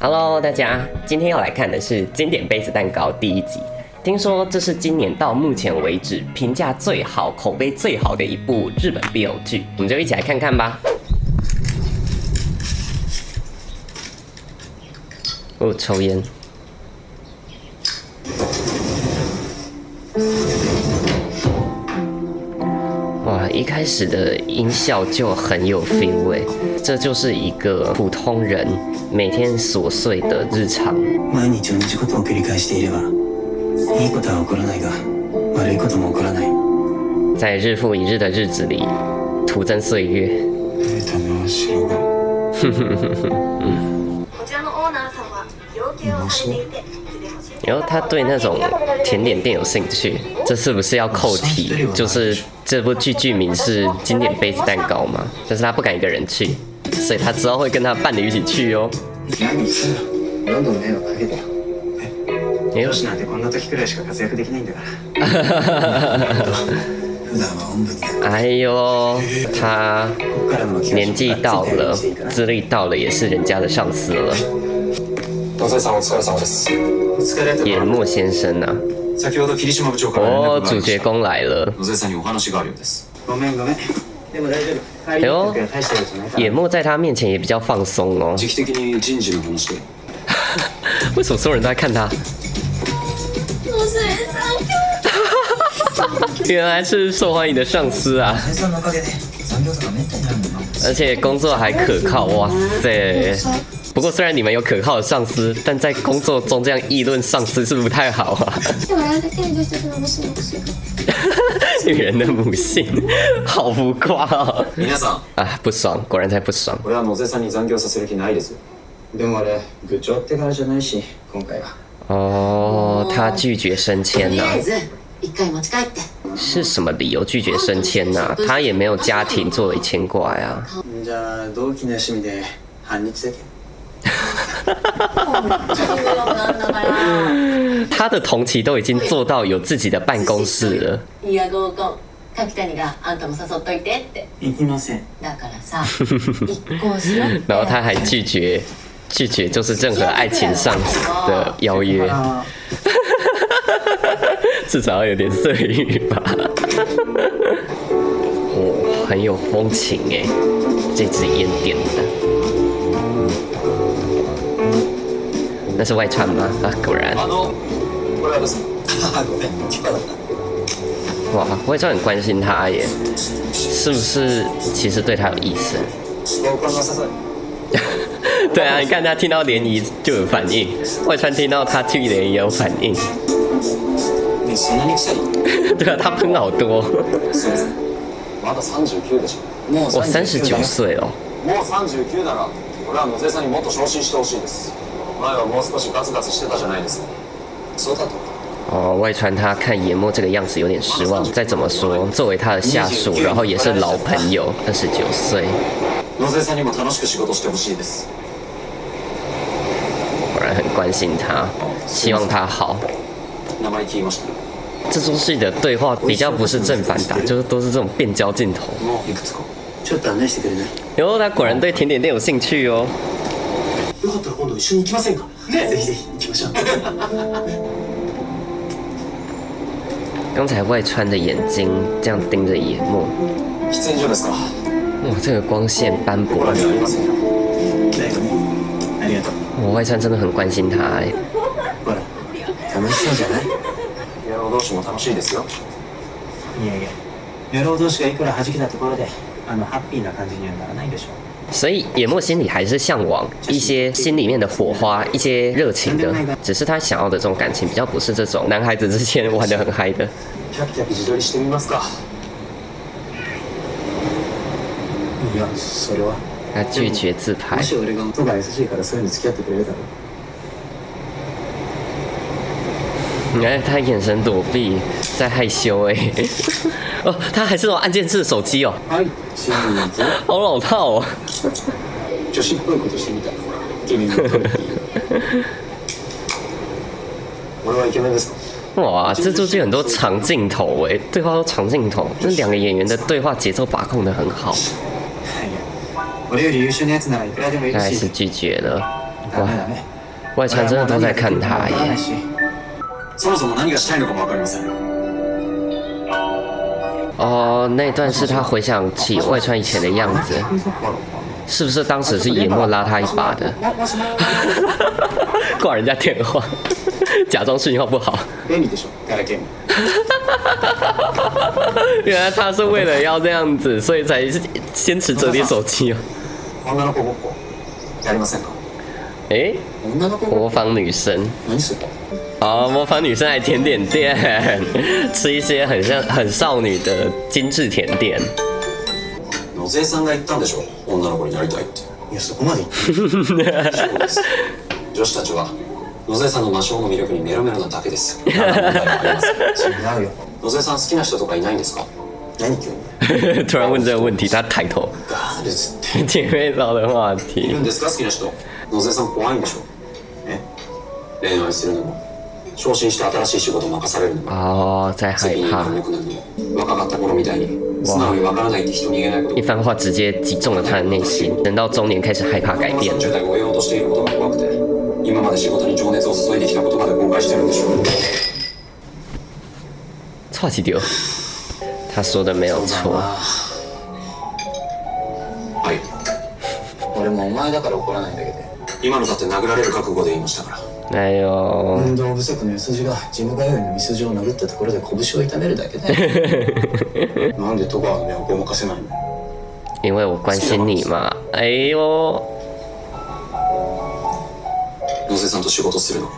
Hello， 大家，今天要来看的是经典杯子蛋糕第一集。听说这是今年到目前为止评价最好、口碑最好的一部日本 BL 剧，我们就一起来看看吧。哦，抽烟。哇，一开始的音效就很有 feel 味，这就是一个普通人每天琐碎的日常。 毎日同じことを繰り返していれば、いいことは起こらないが、悪いことも起こらない。 在日复一日的日子里，徒增岁月。然后他对那种甜点店有兴趣，这是不是要扣题？就是这部剧剧名是经典杯子蛋糕嘛，但是他不敢一个人去，所以他之后会跟他伴侣一起去哦。哎呦，他年纪到了，资历到了，也是人家的上司了。野木先生啊，哦，主角公来了。哎呦，野木在他面前也比较放松哦。为什么所有人都在看他？原来是受欢迎的上司啊！而且工作还可靠，哇塞！不过虽然你们有可靠的上司，但在工作中这样议论上司是不是不太好啊？女人的母性，好浮夸哦！啊，不爽，果然才不爽。哦，他拒绝升迁呢？是什么理由拒绝升迁呢？他也没有家庭作为牵挂呀。他的同期都已经做到有自己的办公室了。然后他还拒绝就是任何爱情上的邀约，至少要有点色欲吧。哦，很有风情哎，这支烟点的。那是外传吗？啊，果然。哇，外传很关心他耶，是不是？其实对他有意思。对啊，你看他听到联谊就有反应，外川听到他去联谊也有反应。对啊，他喷好多。我39岁哦。哦，外川他看野木这个样子有点失望。再怎么说，作为他的下属，然后也是老朋友，29岁。果然很关心他，希望他好。这出戏的对话比较不是正反打，就是都是这种变焦镜头。然后他果然对甜点店有兴趣哦。刚才外川的眼睛这样盯着野木。哇，这个光线斑驳。我外川真的很关心他哎。所以野木心里还是向往一些心里面的火花，一些热情的，只是他想要的这种感情比较不是这种男孩子之间玩得很嗨的。他拒绝自拍。哎，他眼神躲避，在害羞哎。哦，他还是用按键式的手机哦。好老套哦。哇，这出剧很多长镜头哎，对话都长镜头，那两个演员的对话节奏把控得很好。他还是拒绝了。 ダメダメ。 外川真的都在看他耶。 そもそも何がしたいのかもわかりません。 哦，那段是他回想起外川以前的样子，是不是当时是野莫拉他一把的？挂人家电话，假装信号不好。原来他是为了要这样子，所以才先持折叠手机哦。哎，模仿女生。哦，模仿女生来甜点店，吃一些很少女的精致甜点。 野添さんが言ったんでしょ。女の子になりたいって。いやそこまで言って。女子たちは野添さんの魔性の魅力にメロメロなだけです。違うよ。野添さん好きな人とかいないんですか？何急に？ 突然问这个问题，他抬头。姐妹淘的话题。 いるんですか好きな人？野添さん怖いんでしょ？え？恋愛するのも。昇進して新しい仕事を任されるのも。 哦，在害怕。 若かった頃みたいに素直にわからないって人に言えないこと。 一番话直接击中了他的内心，等到中年开始害怕改变。 30代を終えようとしていることが怖くて、今まで仕事に情熱を注いできたことまで後悔してるんでしょう。 错几丢，他说的没有错。 はい。俺もお前だから怒らないんだけど、今のだって殴られる覚悟で言いましたから。 哎呦， 運動不足の筋がジム通いのミスジを殴ったところで拳を痛めるだけで。なんで戸川の目をごまかせないの？ 因为我关心你嘛。哎呦， 野瀬さんと仕事するの。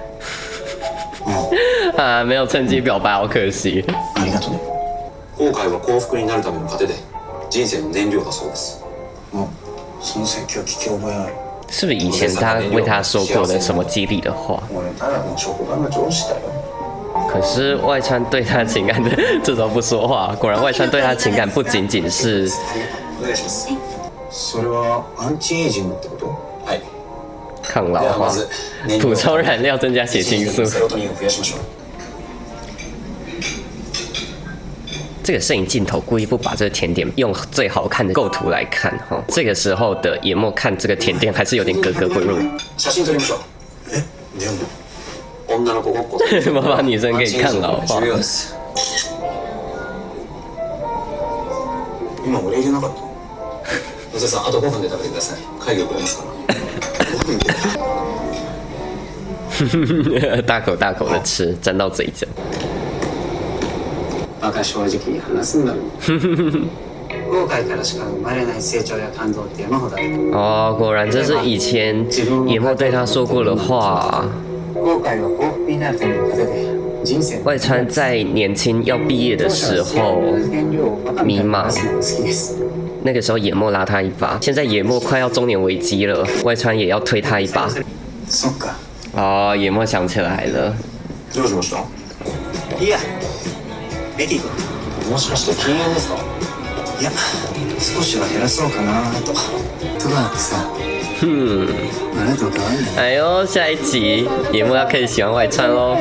啊，没有趁机表白，好可惜。 ありがとうね。後悔は幸福になるための糧で、人生の燃料だそうです。その説教聞き覚えある。 是不是以前他为他说过的什么激励的话？可是外川对他情感的这种不说话，果然外川对他情感不仅仅是。抗老化，补充燃料，增加血清素。这个摄影镜头故意不把这个甜点用最好看的构图来看哈，这个时候的野莫看这个甜点还是有点格格不入。模仿女生可以抗老化。 今俺入れなかった。野瀬さん、あと5分で食べてください。会議遅れますから。大口大口的吃，沾到嘴角。 馬鹿正直に話すんだろう。後悔からしか生まれない成長や感動って山ほどある。 哦，果然这是以前野莫对他说过的话。 後悔は幸福になるための糧で。 外川在年轻要毕业的时候迷茫，那个时候野莫拉他一把，现在野莫快要中年危机了，外川也要推他一把。哦，野莫想起来了。 どうしました？いや、エディ君、もしかして禁煙ですか？いや、少しは減らそうかなと。戸川ってさ。 哎呦，下一集野莫要开始喜欢外川喽。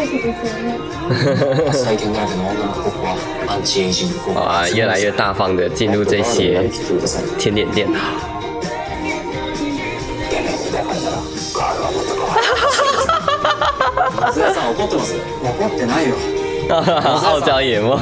哇，越来越大方的进入这些甜点店。傲娇野莫。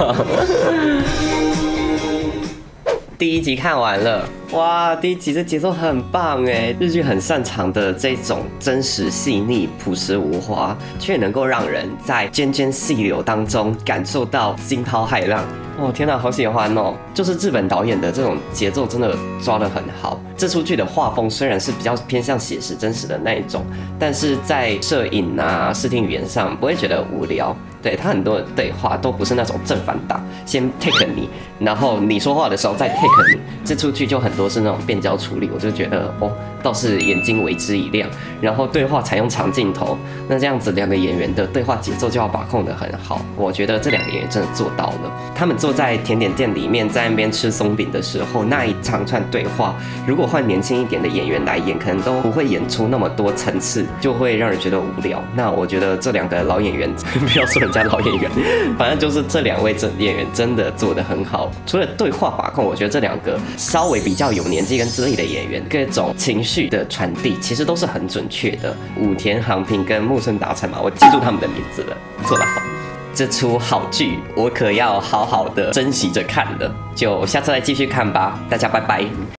第一集看完了，哇！第一集的节奏很棒哎，日剧很擅长的这种真实细腻、朴实无华，却能够让人在涓涓细流当中感受到惊涛骇浪。哦天哪，好喜欢哦！就是日本导演的这种节奏真的抓得很好。这出剧的画风虽然是比较偏向写实、真实的那一种，但是在摄影啊、视听语言上不会觉得无聊。对他很多的对话都不是那种正反打，先 take 你，然后你说话的时候再 take 你。这出剧就很多是那种变焦处理，我就觉得哦，倒是眼睛为之一亮。然后对话采用长镜头，那这样子两个演员的对话节奏就要把控得很好。我觉得这两个演员真的做到了。他们坐在甜点店里面，在那边吃松饼的时候，那一长串对话，如果换年轻一点的演员来演，可能都不会演出那么多层次，就会让人觉得无聊。那我觉得这两个老演员，不要说人家老演员，反正就是这两位演员真的做得很好。除了对话把控，我觉得这两个稍微比较有年纪跟资历的演员，各种情绪绪的传递，其实都是很准确的。武田航平跟木村达成嘛，我记住他们的名字了，做得好。这出好剧，我可要好好的珍惜着看了。就下次再继续看吧，大家拜拜。